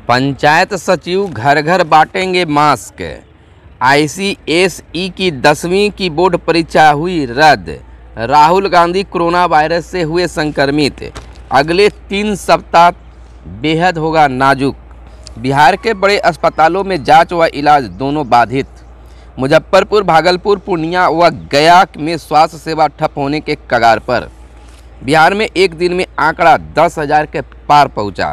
पंचायत सचिव घर घर बांटेंगे मास्क। आईसीएसई की 10वीं की बोर्ड परीक्षा हुई रद्द। राहुल गांधी कोरोना वायरस से हुए संक्रमित। अगले 3 सप्ताह बेहद होगा नाजुक। बिहार के बड़े अस्पतालों में जांच व इलाज दोनों बाधित। मुजफ्फरपुर, भागलपुर, पूर्णिया व गया में स्वास्थ्य सेवा ठप होने के कगार पर। बिहार में एक दिन में आंकड़ा 10,000 के पार पहुंचा।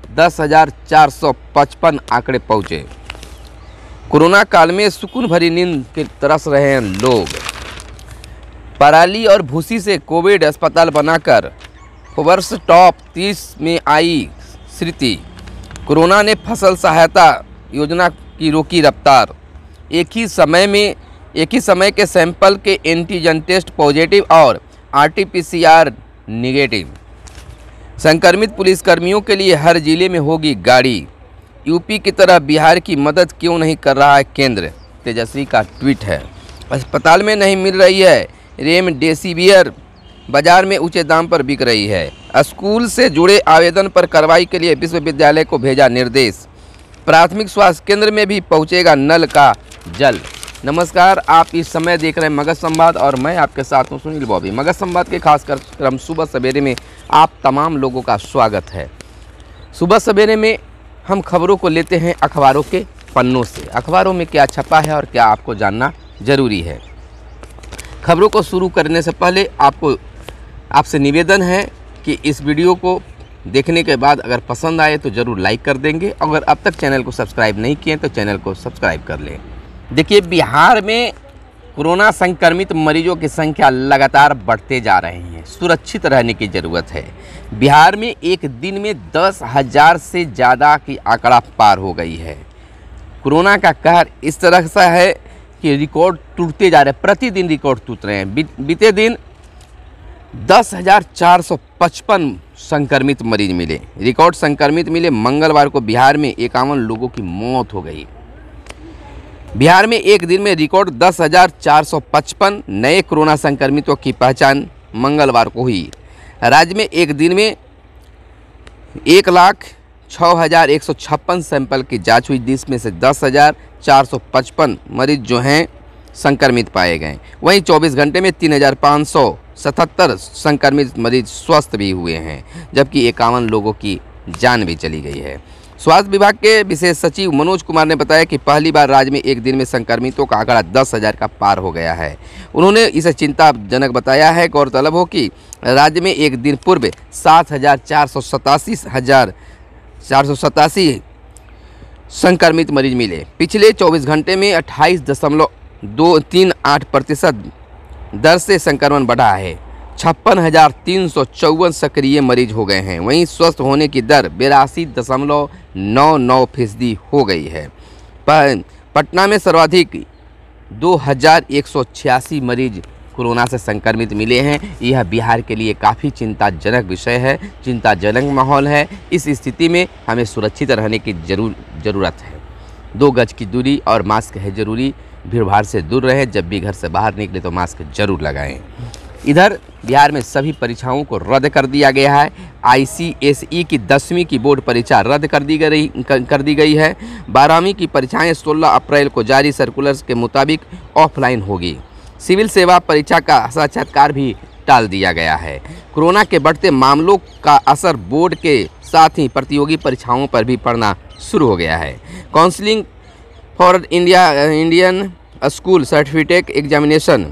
10,455 आंकड़े पहुंचे। कोरोना काल में सुकून भरी नींद के तरस रहे हैं लोग। पराली और भूसी से कोविड अस्पताल बनाकर वर्ष टॉप 30 में आई स्थिति। कोरोना ने फसल सहायता योजना की रोकी रफ्तार। एक ही समय के सैंपल के एंटीजन टेस्ट पॉजिटिव और आरटीपीसीआर निगेटिव। संक्रमित पुलिसकर्मियों के लिए हर जिले में होगी गाड़ी। यूपी की तरह बिहार की मदद क्यों नहीं कर रहा है केंद्र, तेजस्वी का ट्वीट है। अस्पताल में नहीं मिल रही है रेमडेसिविर, बाजार में ऊंचे दाम पर बिक रही है। स्कूल से जुड़े आवेदन पर कार्रवाई के लिए विश्वविद्यालय को भेजा निर्देश। प्राथमिक स्वास्थ्य केंद्र में भी पहुंचेगा नल का जल। नमस्कार, आप इस समय देख रहे हैं मगध संवाद और मैं आपके साथ हूं सुनील बॉबी। मगध संवाद के खास कार्यक्रम सुबह सवेरे में आप तमाम लोगों का स्वागत है। सुबह सवेरे में हम खबरों को लेते हैं अखबारों के पन्नों से। अखबारों में क्या छपा है और क्या आपको जानना जरूरी है। खबरों को शुरू करने से पहले आपसे निवेदन है कि इस वीडियो को देखने के बाद अगर पसंद आए तो ज़रूर लाइक कर देंगे। अगर अब तक चैनल को सब्सक्राइब नहीं किए तो चैनल को सब्सक्राइब कर लें। देखिए, बिहार में कोरोना संक्रमित मरीजों की संख्या लगातार बढ़ते जा रही है। सुरक्षित रहने की ज़रूरत है। बिहार में एक दिन में 10,000 से ज़्यादा की आंकड़ा पार हो गई है। कोरोना का कहर इस तरह से है कि रिकॉर्ड टूटते जा रहे हैं। प्रतिदिन रिकॉर्ड टूट रहे हैं। बीते दिन 10,455 संक्रमित मरीज मिले। रिकॉर्ड संक्रमित मिले। मंगलवार को बिहार में 51 लोगों की मौत हो गई। बिहार में एक दिन में रिकॉर्ड 10,455 नए कोरोना संक्रमितों की पहचान मंगलवार को हुई। राज्य में एक दिन में 1,06,156 सैंपल की जांच हुई, जिसमें से 10,455 मरीज जो हैं संक्रमित पाए गए। वहीं 24 घंटे में 3,577 संक्रमित मरीज स्वस्थ भी हुए हैं, जबकि 51 लोगों की जान भी चली गई है। स्वास्थ्य विभाग के विशेष सचिव मनोज कुमार ने बताया कि पहली बार राज्य में एक दिन में संक्रमितों का आंकड़ा 10,000 का पार हो गया है। उन्होंने इसे चिंताजनक बताया है। गौरतलब हो कि राज्य में एक दिन पूर्व 7,487 संक्रमित मरीज मिले। पिछले 24 घंटे में 28.238% दर से संक्रमण बढ़ा है। 56,354 सक्रिय मरीज हो गए हैं। वहीं स्वस्थ होने की दर 82.99% हो गई है। पटना में सर्वाधिक 2,186 मरीज कोरोना से संक्रमित मिले हैं। यह बिहार के लिए काफ़ी चिंताजनक विषय है, चिंताजनक माहौल है। इस स्थिति में हमें सुरक्षित रहने की ज़रूरत है। 2 गज की दूरी और मास्क है ज़रूरी। भीड़ भाड़ से दूर रहें। जब भी घर से बाहर निकले तो मास्क जरूर लगाएं। इधर बिहार में सभी परीक्षाओं को रद्द कर दिया गया है। आईसीएसई की 10वीं की बोर्ड परीक्षा रद्द कर दी गई है। 12वीं की परीक्षाएं 16 अप्रैल को जारी सर्कुलर्स के मुताबिक ऑफलाइन होगी। सिविल सेवा परीक्षा का साक्षात्कार भी टाल दिया गया है। कोरोना के बढ़ते मामलों का असर बोर्ड के साथ ही प्रतियोगी परीक्षाओं पर भी पड़ना शुरू हो गया है। Counselling for Indian school certificate examination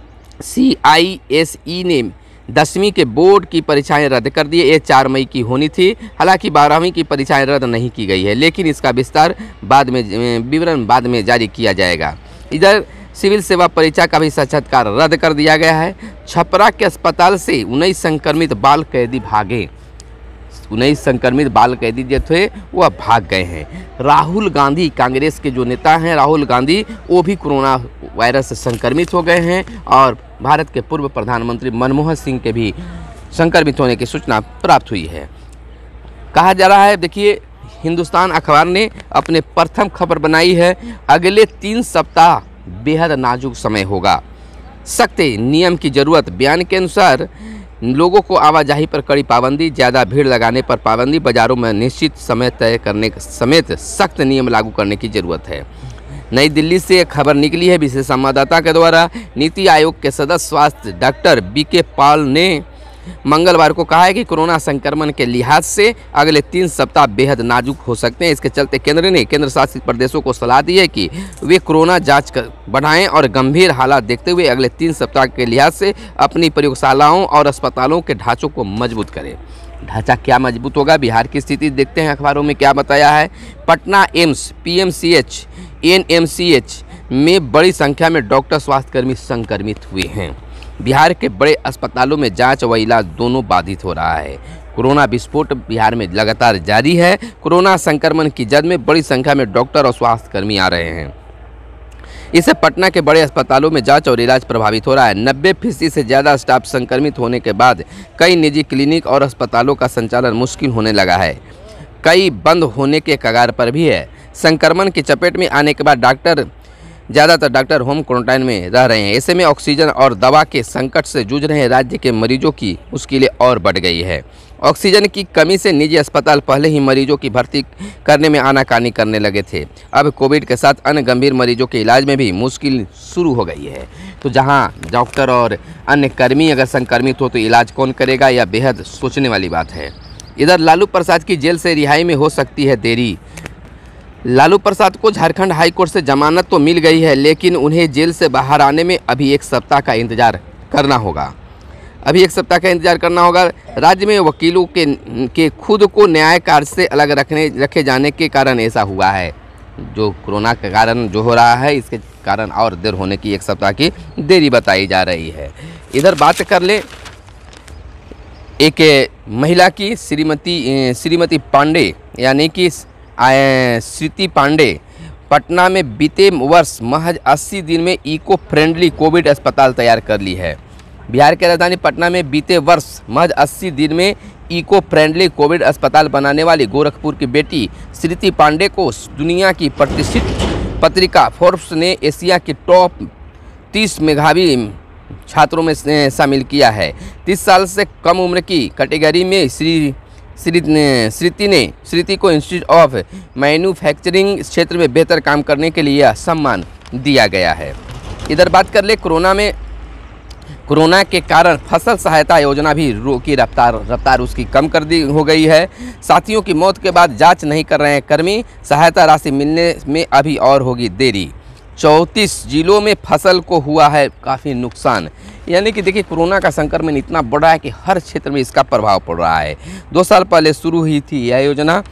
CISE ने 10वीं के बोर्ड की परीक्षाएं रद्द कर दी। ये 4 मई की होनी थी। हालांकि 12वीं की परीक्षाएं रद्द नहीं की गई है, लेकिन इसका विवरण बाद में जारी किया जाएगा। इधर सिविल सेवा परीक्षा का भी साक्षात्कार रद्द कर दिया गया है। छपरा के अस्पताल से 19 संक्रमित बाल कैदी भागे। 19 संक्रमित बाल कैदी जो थे वह भाग गए हैं। राहुल गांधी, कांग्रेस के जो नेता हैं राहुल गांधी, वो भी कोरोना वायरस से संक्रमित हो गए हैं और भारत के पूर्व प्रधानमंत्री मनमोहन सिंह के भी संक्रमित होने की सूचना प्राप्त हुई है। कहा जा रहा है, देखिए, हिंदुस्तान अखबार ने अपने प्रथम खबर बनाई है, अगले 3 सप्ताह बेहद नाजुक समय होगा, सख्त नियम की जरूरत। बयान के अनुसार लोगों को आवाजाही पर कड़ी पाबंदी, ज़्यादा भीड़ लगाने पर पाबंदी, बाजारों में निश्चित समय तय करने समेत सख्त नियम लागू करने की जरूरत है। नई दिल्ली से एक खबर निकली है विशेष संवाददाता के द्वारा। नीति आयोग के सदस्य स्वास्थ्य डॉक्टर बीके पॉल ने मंगलवार को कहा है कि कोरोना संक्रमण के लिहाज से अगले 3 सप्ताह बेहद नाजुक हो सकते हैं। इसके चलते केंद्र ने केंद्र शासित प्रदेशों को सलाह दी है कि वे कोरोना जांच बढ़ाएं और गंभीर हालात देखते हुए अगले 3 सप्ताह के लिहाज से अपनी प्रयोगशालाओं और अस्पतालों के ढांचों को मजबूत करें। ढांचा क्या मजबूत होगा? बिहार की स्थिति देखते हैं अखबारों में क्या बताया है। पटना एम्स, पीएमसीएच, एनएमसीएच में बड़ी संख्या में डॉक्टर स्वास्थ्यकर्मी संक्रमित हुए हैं। बिहार के बड़े अस्पतालों में जांच व इलाज दोनों बाधित हो रहा है। कोरोना विस्फोट बिहार में लगातार जारी है। कोरोना संक्रमण की जद में बड़ी संख्या में डॉक्टर और स्वास्थ्यकर्मी आ रहे हैं। इससे पटना के बड़े अस्पतालों में जांच और इलाज प्रभावित हो रहा है। 90% से ज़्यादा स्टाफ संक्रमित होने के बाद कई निजी क्लिनिक और अस्पतालों का संचालन मुश्किल होने लगा है। कई बंद होने के कगार पर भी है। संक्रमण की चपेट में आने के बाद ज़्यादातर डॉक्टर होम क्वारंटाइन में रह रहे हैं। ऐसे में ऑक्सीजन और दवा के संकट से जूझ रहे राज्य के मरीजों की मुश्किलें और बढ़ गई है। ऑक्सीजन की कमी से निजी अस्पताल पहले ही मरीजों की भर्ती करने में आनाकानी करने लगे थे। अब कोविड के साथ अन्य गंभीर मरीजों के इलाज में भी मुश्किल शुरू हो गई है। तो जहां डॉक्टर और अन्य कर्मी अगर संक्रमित हो तो इलाज कौन करेगा, यह बेहद सोचने वाली बात है। इधर लालू प्रसाद की जेल से रिहाई में हो सकती है देरी। लालू प्रसाद को झारखंड हाईकोर्ट से जमानत तो मिल गई है, लेकिन उन्हें जेल से बाहर आने में अभी 1 सप्ताह का इंतजार करना होगा। राज्य में वकीलों के खुद को न्याय कार्य से अलग रखे जाने के कारण ऐसा हुआ है। जो कोरोना के कारण जो हो रहा है, इसके कारण और देर होने की 1 सप्ताह की देरी बताई जा रही है। इधर बात कर ले एक महिला की, श्रीमती पांडे यानी कि श्रुति पांडे पटना में बीते वर्ष महज 80 दिन में इको फ्रेंडली कोविड अस्पताल तैयार कर ली है। बिहार के राजधानी पटना में बीते वर्ष महज 80 दिन में इको फ्रेंडली कोविड अस्पताल बनाने वाली गोरखपुर की बेटी श्रुति पांडे को दुनिया की प्रतिष्ठित पत्रिका फोर्ब्स ने एशिया के टॉप 30 मेधावी छात्रों में शामिल किया है। 30 साल से कम उम्र की कैटेगरी में श्रुति को इंस्टीट्यूट ऑफ मैन्युफैक्चरिंग क्षेत्र में बेहतर काम करने के लिए यह सम्मान दिया गया है। इधर बात कर ले कोरोना के कारण फसल सहायता योजना भी की रफ्तार उसकी कम कर दी हो गई है। साथियों की मौत के बाद जांच नहीं कर रहे हैं कर्मी, सहायता राशि मिलने में अभी और होगी देरी। 34 जिलों में फसल को हुआ है काफ़ी नुकसान। यानी कि देखिए कोरोना का संक्रमण इतना बड़ा है कि हर क्षेत्र में इसका प्रभाव पड़ रहा है। 2 साल पहले शुरू हुई थी यह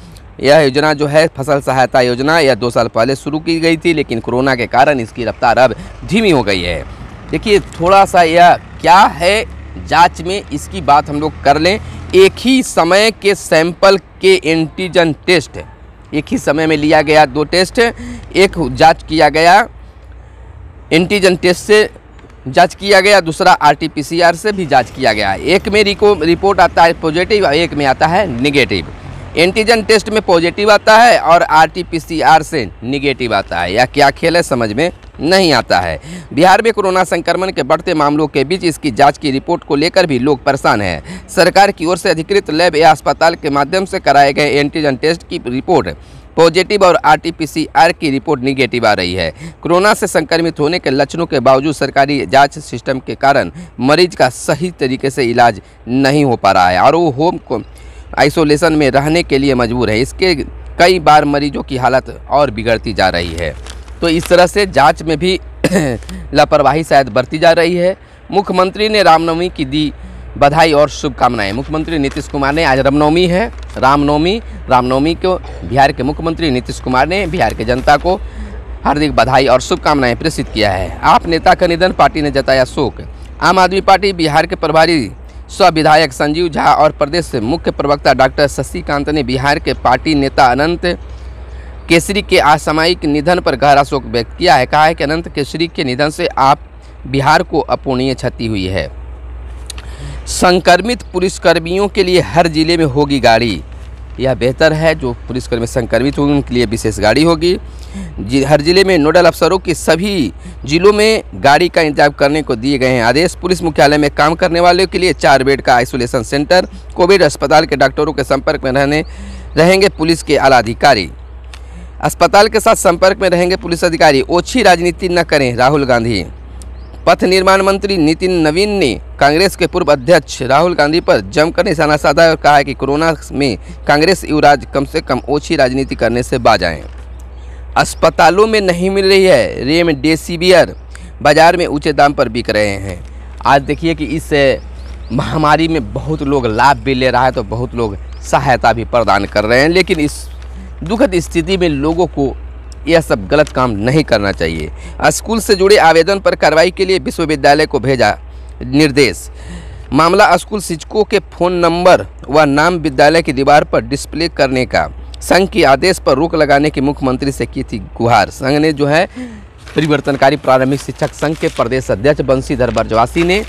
योजना जो है फसल सहायता योजना, यह 2 साल पहले शुरू की गई थी, लेकिन कोरोना के कारण इसकी रफ्तार अब धीमी हो गई है। देखिए थोड़ा सा यह क्या है जांच में, इसकी बात हम लोग कर लें। एक ही समय के सैंपल के एंटीजन टेस्ट एक ही समय में लिया गया, 2 टेस्ट, एक जांच किया गया एंटीजन टेस्ट से जांच किया गया, दूसरा आरटीपीसीआर से भी जांच किया गया। एक में रिपोर्ट आता है पॉजिटिव और एक में आता है निगेटिव। एंटीजन टेस्ट में पॉजिटिव आता है और आरटीपीसीआर से निगेटिव आता है। यह क्या खेल है समझ में नहीं आता है। बिहार में कोरोना संक्रमण के बढ़ते मामलों के बीच इसकी जांच की रिपोर्ट को लेकर भी लोग परेशान हैं। सरकार की ओर से अधिकृत लैब या अस्पताल के माध्यम से कराए गए एंटीजन टेस्ट की रिपोर्ट पॉजिटिव और आरटीपीसीआर की रिपोर्ट निगेटिव आ रही है। कोरोना से संक्रमित होने के लक्षणों के बावजूद सरकारी जांच सिस्टम के कारण मरीज का सही तरीके से इलाज नहीं हो पा रहा है और वो होम आइसोलेशन में रहने के लिए मजबूर है। इसके कई बार मरीजों की हालत और बिगड़ती जा रही है। तो इस तरह से जांच में भी लापरवाही शायद बढ़ती जा रही है। मुख्यमंत्री ने रामनवमी की दी बधाई और शुभकामनाएं। मुख्यमंत्री नीतीश कुमार ने, आज रामनवमी है, रामनवमी को बिहार के मुख्यमंत्री नीतीश कुमार ने बिहार के जनता को हार्दिक बधाई और शुभकामनाएं प्रेषित किया है। आप नेता का निधन, पार्टी ने जताया शोक। आम आदमी पार्टी बिहार के प्रभारी सह विधायक संजीव झा और प्रदेश से मुख्य प्रवक्ता डॉक्टर शशिकांत ने बिहार के पार्टी नेता अनंत केसरी के असामयिक निधन पर गहरा शोक व्यक्त किया है। कहा है कि अनंत केसरी के निधन से आप बिहार को अपूरणीय क्षति हुई है। संक्रमित पुलिसकर्मियों के लिए हर जिले में होगी गाड़ी। यह बेहतर है। जो पुलिसकर्मी संक्रमित होंगे उनके लिए विशेष गाड़ी होगी। हर जिले में नोडल अफसरों की सभी जिलों में गाड़ी का इंतजाम करने को दिए गए हैं आदेश। पुलिस मुख्यालय में काम करने वालों के लिए 4 बेड का आइसोलेशन सेंटर। कोविड अस्पताल के डॉक्टरों के संपर्क में रहेंगे पुलिस के आला अधिकारी। अस्पताल के साथ संपर्क में रहेंगे पुलिस अधिकारी। ओछी राजनीति न करें, राहुल गांधी। पथ निर्माण मंत्री नितिन नवीन ने कांग्रेस के पूर्व अध्यक्ष राहुल गांधी पर जमकर निशाना साधा और कहा है कि कोरोना में कांग्रेस युवराज कम से कम ओछी राजनीति करने से बाज आएं। अस्पतालों में नहीं मिल रही है रेमडेसिविर, बाजार में ऊंचे दाम पर बिक रहे हैं। आज देखिए कि इस महामारी में बहुत लोग लाभ भी ले रहा है तो बहुत लोग सहायता भी प्रदान कर रहे हैं, लेकिन इस दुखद स्थिति में लोगों को यह सब गलत काम नहीं करना चाहिए। स्कूल से जुड़े आवेदन पर कार्रवाई के लिए विश्वविद्यालय को भेजा निर्देश। मामला स्कूल शिक्षकों के फ़ोन नंबर व नाम विद्यालय की दीवार पर डिस्प्ले करने का। संघ के आदेश पर रोक लगाने की मुख्यमंत्री से की थी गुहार। संघ ने जो है परिवर्तनकारी प्रारंभिक शिक्षक संघ के प्रदेश अध्यक्ष बंशीधर बरजवासी ने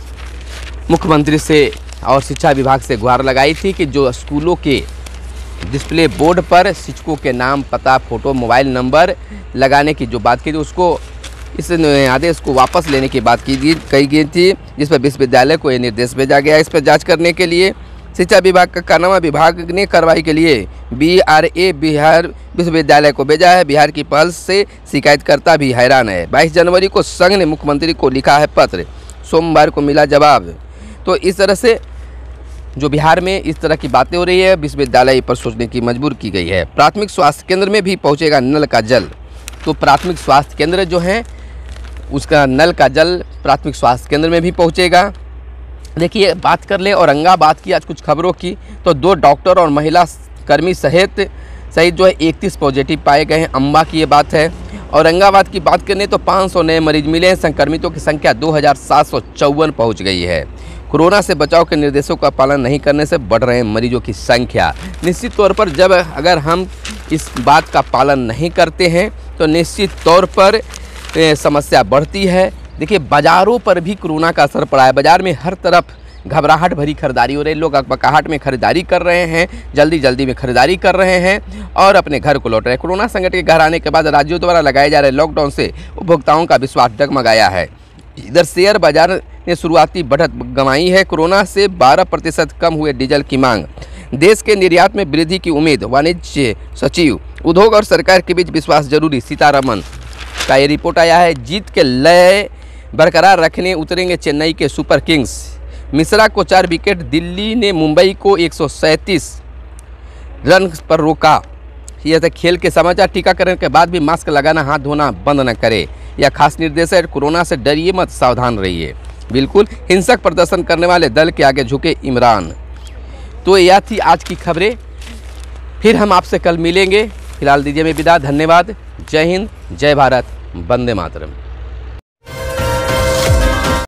मुख्यमंत्री से और शिक्षा विभाग से गुहार लगाई थी कि जो स्कूलों के डिस्प्ले बोर्ड पर शिक्षकों के नाम, पता, फोटो, मोबाइल नंबर लगाने की जो बात की थी उसको इस आदेश को वापस लेने की बात कही गई थी, जिस पर विश्वविद्यालय को यह निर्देश भेजा गया। इस पर जांच करने के लिए शिक्षा विभाग का कारनामा विभाग ने कार्रवाई के लिए BRA बिहार विश्वविद्यालय को भेजा है। बिहार की पहल से शिकायतकर्ता भी हैरान है। 22 जनवरी को संघ ने मुख्यमंत्री को लिखा है पत्र, सोमवार को मिला जवाब। तो इस तरह से जो बिहार में इस तरह की बातें हो रही है, विश्वविद्यालय पर सोचने की मजबूर की गई है। प्राथमिक स्वास्थ्य केंद्र में भी पहुंचेगा नल का जल। तो प्राथमिक स्वास्थ्य केंद्र जो है उसका नल का जल प्राथमिक स्वास्थ्य केंद्र में भी पहुंचेगा। देखिए, बात कर ले औरंगाबाद की आज कुछ खबरों की, तो 2 डॉक्टर और महिला कर्मी सहित जो है 31 पॉजिटिव पाए गए हैं। अम्बा की ये बात है। औरंगाबाद की बात करें तो 500 नए मरीज मिले हैं। संक्रमितों की संख्या 2754 पहुंच गई है। कोरोना से बचाव के निर्देशों का पालन नहीं करने से बढ़ रहे हैं मरीजों की संख्या। निश्चित तौर पर अगर हम इस बात का पालन नहीं करते हैं तो निश्चित तौर पर समस्या बढ़ती है। देखिए, बाज़ारों पर भी कोरोना का असर पड़ा है। बाज़ार में हर तरफ घबराहट भरी खरीदारी हो रही है। लोग अकबकाहट में खरीदारी कर रहे हैं, जल्दी में खरीदारी कर रहे हैं और अपने घर को लौट रहे हैं। कोरोना संकट के घर आने के बाद राज्यों द्वारा लगाए जा रहे लॉकडाउन से उपभोक्ताओं का विश्वास डगमगाया है। इधर शेयर बाजार ने शुरुआती बढ़त गंवाई है। कोरोना से 12% कम हुए डीजल की मांग। देश के निर्यात में वृद्धि की उम्मीद। वाणिज्य सचिव, उद्योग और सरकार के बीच विश्वास जरूरी, सीतारमन का ये रिपोर्ट आया है। जीत के लय बरकरार रखने उतरेंगे चेन्नई के सुपर किंग्स। मिश्रा को 4 विकेट। दिल्ली ने मुंबई को 137 रन पर रोका। यह था खेल के समाचार। टीकाकरण के बाद भी मास्क लगाना, हाथ धोना बंद न करे, यह खास निर्देश है। कोरोना से डरिए मत, सावधान रहिए। बिल्कुल, हिंसक प्रदर्शन करने वाले दल के आगे झुके इमरान। तो यह थी आज की खबरें। फिर हम आपसे कल मिलेंगे। फिलहाल दीजिए मैं विदा। धन्यवाद। जय हिंद, जय भारत, वंदे मातरम।